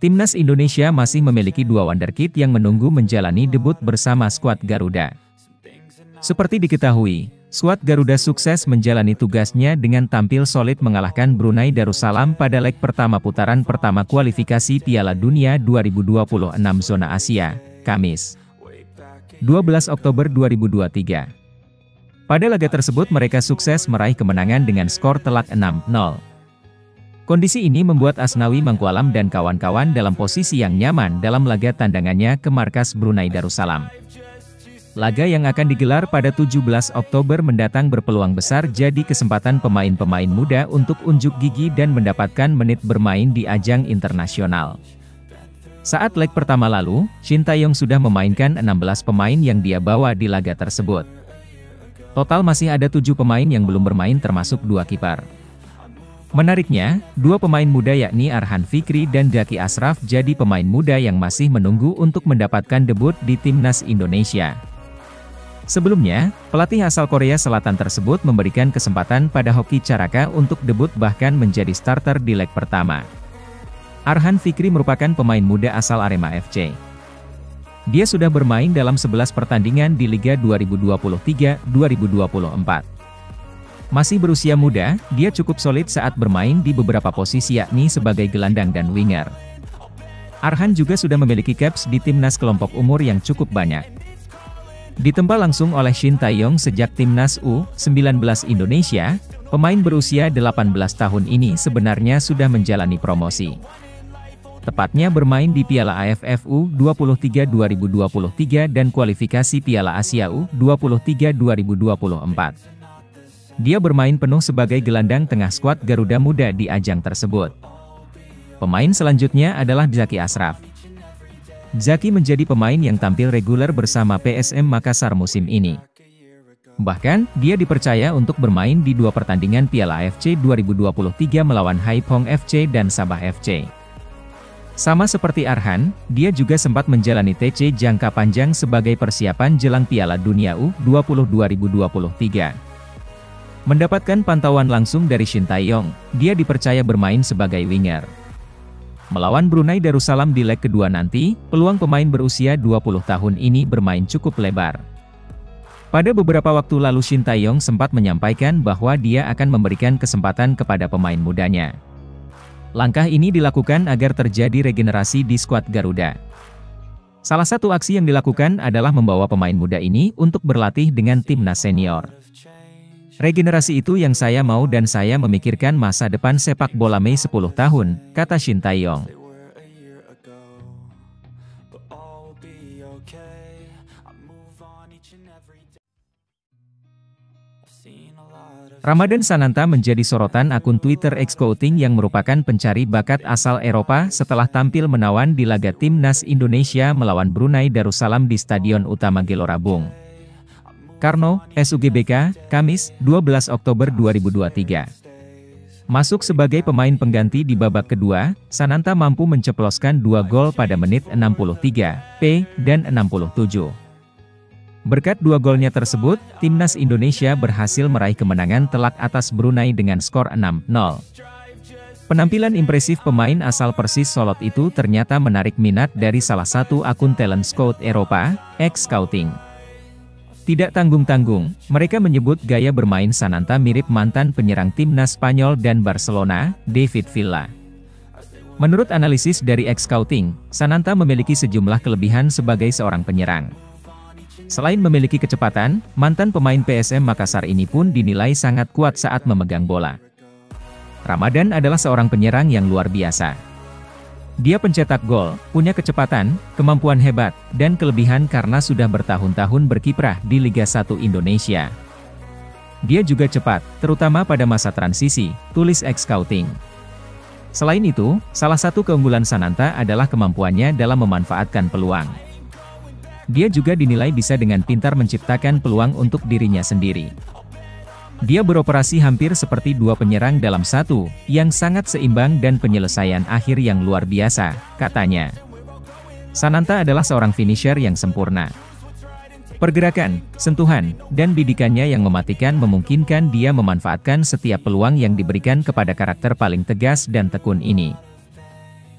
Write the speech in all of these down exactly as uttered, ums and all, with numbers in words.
Timnas Indonesia masih memiliki dua wonderkid yang menunggu menjalani debut bersama skuad Garuda. Seperti diketahui, skuad Garuda sukses menjalani tugasnya dengan tampil solid mengalahkan Brunei Darussalam pada leg pertama putaran pertama kualifikasi Piala Dunia dua ribu dua puluh enam zona Asia, Kamis, dua belas Oktober dua ribu dua puluh tiga. Pada laga tersebut mereka sukses meraih kemenangan dengan skor telak enam nol. Kondisi ini membuat Asnawi Mangkualam dan kawan-kawan dalam posisi yang nyaman dalam laga tandangannya ke markas Brunei Darussalam. Laga yang akan digelar pada tujuh belas Oktober mendatang berpeluang besar jadi kesempatan pemain-pemain muda untuk unjuk gigi dan mendapatkan menit bermain di ajang internasional. Saat leg pertama lalu, Shin Tae-yong sudah memainkan enam belas pemain yang dia bawa di laga tersebut. Total masih ada tujuh pemain yang belum bermain termasuk dua kiper. Menariknya, dua pemain muda yakni Arhan Fikri dan Zaki Ashraf jadi pemain muda yang masih menunggu untuk mendapatkan debut di Timnas Indonesia. Sebelumnya, pelatih asal Korea Selatan tersebut memberikan kesempatan pada Hoki Caraka untuk debut bahkan menjadi starter di leg pertama. Arhan Fikri merupakan pemain muda asal Arema F C. Dia sudah bermain dalam sebelas pertandingan di Liga dua ribu dua puluh tiga dua ribu dua puluh empat. Masih berusia muda, dia cukup solid saat bermain di beberapa posisi yakni sebagai gelandang dan winger. Arhan juga sudah memiliki caps di timnas kelompok umur yang cukup banyak. Ditempa langsung oleh Shin Tae-yong sejak timnas U sembilan belas Indonesia, pemain berusia delapan belas tahun ini sebenarnya sudah menjalani promosi. Tepatnya bermain di Piala A F F U dua puluh tiga dua ribu dua puluh tiga dan kualifikasi Piala Asia U dua puluh tiga dua ribu dua puluh empat. Dia bermain penuh sebagai gelandang tengah skuad Garuda Muda di ajang tersebut. Pemain selanjutnya adalah Zaki Ashraf. Zaki menjadi pemain yang tampil reguler bersama P S M Makassar musim ini. Bahkan, dia dipercaya untuk bermain di dua pertandingan Piala A F C dua ribu dua puluh tiga melawan Haiphong F C dan Sabah F C. Sama seperti Arhan, dia juga sempat menjalani T C jangka panjang sebagai persiapan jelang Piala Dunia U dua puluh dua ribu dua puluh tiga. Mendapatkan pantauan langsung dari Shin Tae-yong, dia dipercaya bermain sebagai winger. Melawan Brunei Darussalam di leg kedua nanti, peluang pemain berusia dua puluh tahun ini bermain cukup lebar. Pada beberapa waktu lalu Shin Tae-yong sempat menyampaikan bahwa dia akan memberikan kesempatan kepada pemain mudanya. Langkah ini dilakukan agar terjadi regenerasi di skuad Garuda. Salah satu aksi yang dilakukan adalah membawa pemain muda ini untuk berlatih dengan timnas senior. Regenerasi itu yang saya mau dan saya memikirkan masa depan sepak bola Mei sepuluh tahun, kata Shin Tae-yong. Ramadan Sananta menjadi sorotan akun Twitter X-Scouting yang merupakan pencari bakat asal Eropa setelah tampil menawan di laga Timnas Indonesia melawan Brunei Darussalam di Stadion Utama Gelora Bung Karno, S U G B K, Kamis, dua belas Oktober dua ribu dua puluh tiga. Masuk sebagai pemain pengganti di babak kedua, Sananta mampu menceploskan dua gol pada menit enam puluh tiga, P, dan enam puluh tujuh. Berkat dua golnya tersebut, Timnas Indonesia berhasil meraih kemenangan telak atas Brunei dengan skor enam nol. Penampilan impresif pemain asal Persis Solot itu ternyata menarik minat dari salah satu akun talent scout Eropa, X-Scouting. Tidak tanggung-tanggung, mereka menyebut gaya bermain Sananta mirip mantan penyerang timnas Spanyol dan Barcelona, David Villa. Menurut analisis dari X-Scouting, Sananta memiliki sejumlah kelebihan sebagai seorang penyerang. Selain memiliki kecepatan, mantan pemain P S M Makassar ini pun dinilai sangat kuat saat memegang bola. Ramadan adalah seorang penyerang yang luar biasa. Dia pencetak gol, punya kecepatan, kemampuan hebat, dan kelebihan karena sudah bertahun-tahun berkiprah di Liga satu Indonesia. Dia juga cepat, terutama pada masa transisi, tulis X-Scouting. Selain itu, salah satu keunggulan Sananta adalah kemampuannya dalam memanfaatkan peluang. Dia juga dinilai bisa dengan pintar menciptakan peluang untuk dirinya sendiri. Dia beroperasi hampir seperti dua penyerang dalam satu, yang sangat seimbang dan penyelesaian akhir yang luar biasa, katanya. Sananta adalah seorang finisher yang sempurna. Pergerakan, sentuhan, dan bidikannya yang mematikan memungkinkan dia memanfaatkan setiap peluang yang diberikan kepada karakter paling tegas dan tekun ini.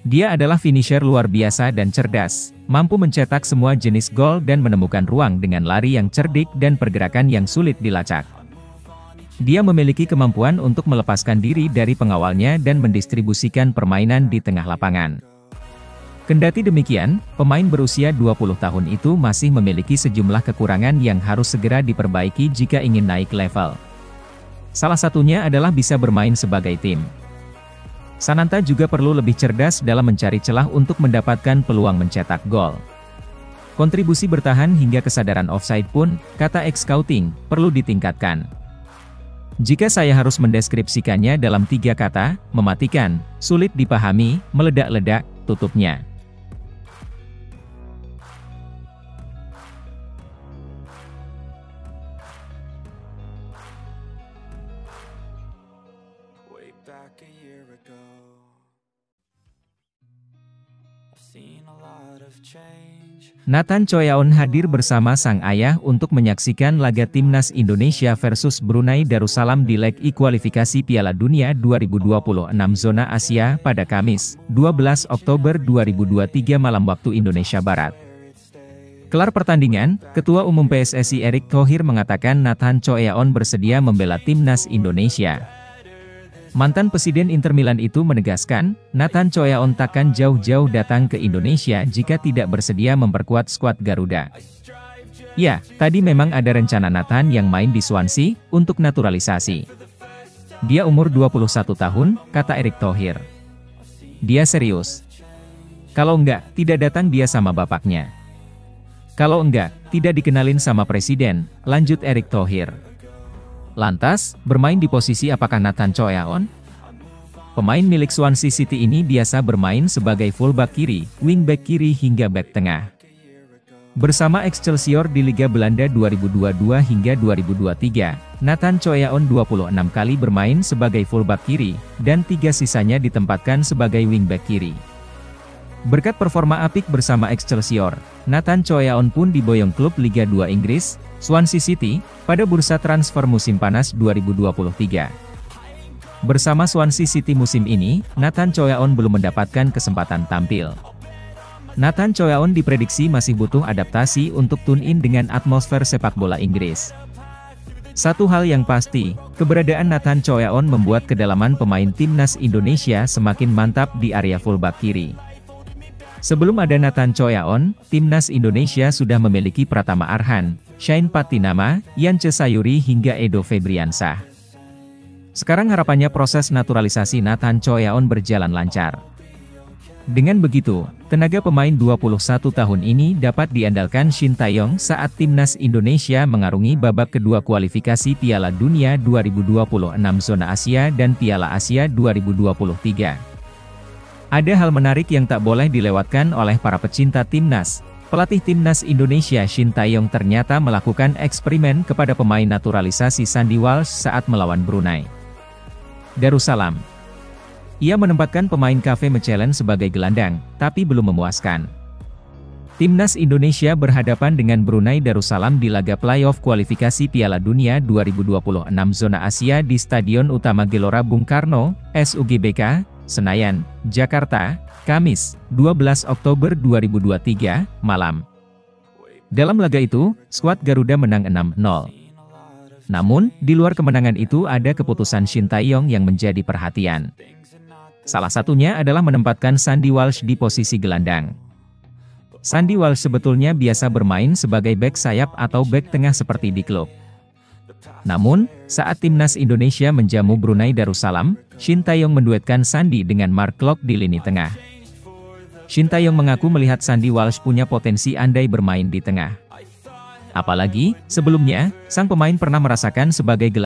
Dia adalah finisher luar biasa dan cerdas, mampu mencetak semua jenis gol dan menemukan ruang dengan lari yang cerdik dan pergerakan yang sulit dilacak. Dia memiliki kemampuan untuk melepaskan diri dari pengawalnya dan mendistribusikan permainan di tengah lapangan. Kendati demikian, pemain berusia dua puluh tahun itu masih memiliki sejumlah kekurangan yang harus segera diperbaiki jika ingin naik level. Salah satunya adalah bisa bermain sebagai tim. Sananta juga perlu lebih cerdas dalam mencari celah untuk mendapatkan peluang mencetak gol. Kontribusi bertahan hingga kesadaran offside pun, kata ex-scouting, perlu ditingkatkan. Jika saya harus mendeskripsikannya dalam tiga kata, mematikan, sulit dipahami, meledak-ledak, tutupnya. Nathan Choyaon hadir bersama sang ayah untuk menyaksikan laga Timnas Indonesia versus Brunei Darussalam di leg E kualifikasi Piala Dunia dua ribu dua puluh enam zona Asia pada Kamis, dua belas Oktober dua ribu dua puluh tiga malam waktu Indonesia Barat. Kelar pertandingan, Ketua Umum P S S I Erick Thohir mengatakan Nathan Choyaon bersedia membela Timnas Indonesia. Mantan Presiden Inter Milan itu menegaskan, Nathan Choyaon takkan jauh-jauh datang ke Indonesia jika tidak bersedia memperkuat skuad Garuda. Ya, tadi memang ada rencana Nathan yang main di Swansea, untuk naturalisasi. Dia umur dua puluh satu tahun, kata Erick Thohir. Dia serius. Kalau enggak, tidak datang dia sama bapaknya. Kalau enggak, tidak dikenalin sama presiden, lanjut Erick Thohir. Lantas, bermain di posisi apakah Nathan Choyaon? Pemain milik Swansea City ini biasa bermain sebagai fullback kiri, wingback kiri hingga back tengah. Bersama Excelsior di Liga Belanda dua ribu dua puluh dua hingga dua ribu dua puluh tiga, Nathan Choyaon dua puluh enam kali bermain sebagai fullback kiri, dan tiga sisanya ditempatkan sebagai wingback kiri. Berkat performa apik bersama Excelsior, Nathan Choyaon pun diboyong klub Liga dua Inggris, Swansea City, pada bursa transfer musim panas dua ribu dua puluh tiga. Bersama Swansea City musim ini, Nathan Choyaon belum mendapatkan kesempatan tampil. Nathan Choyaon diprediksi masih butuh adaptasi untuk tune-in dengan atmosfer sepak bola Inggris. Satu hal yang pasti, keberadaan Nathan Choyaon membuat kedalaman pemain Timnas Indonesia semakin mantap di area fullback kiri. Sebelum ada Nathan Choyaon, Timnas Indonesia sudah memiliki Pratama Arhan, Shane Patinama, Yance Sayuri hingga Edo Febriansah. Sekarang harapannya proses naturalisasi Nathan Choyaon berjalan lancar. Dengan begitu, tenaga pemain dua puluh satu tahun ini dapat diandalkan Shin Tae-yong saat Timnas Indonesia mengarungi babak kedua kualifikasi Piala Dunia dua ribu dua puluh enam zona Asia dan Piala Asia dua ribu dua puluh tiga. Ada hal menarik yang tak boleh dilewatkan oleh para pecinta Timnas. Pelatih Timnas Indonesia Shin Tae-yong ternyata melakukan eksperimen kepada pemain naturalisasi Sandy Walsh saat melawan Brunei Darussalam. Ia menempatkan pemain Cafe Mechelen sebagai gelandang, tapi belum memuaskan. Timnas Indonesia berhadapan dengan Brunei Darussalam di laga playoff kualifikasi Piala Dunia dua ribu dua puluh enam zona Asia di Stadion Utama Gelora Bung Karno, S U G B K, Senayan, Jakarta, Kamis, dua belas Oktober dua ribu dua puluh tiga, malam. Dalam laga itu, skuad Garuda menang enam nol. Namun, di luar kemenangan itu ada keputusan Shin Tae-yong yang menjadi perhatian. Salah satunya adalah menempatkan Sandy Walsh di posisi gelandang. Sandy Walsh sebetulnya biasa bermain sebagai bek sayap atau bek tengah seperti di klub. Namun, saat Timnas Indonesia menjamu Brunei Darussalam, Shin Tae-yong menduetkan Sandy dengan Mark Klok di lini tengah. Shin Tae-yong mengaku melihat Sandy Walsh punya potensi andai bermain di tengah. Apalagi, sebelumnya, sang pemain pernah merasakan sebagai gelandang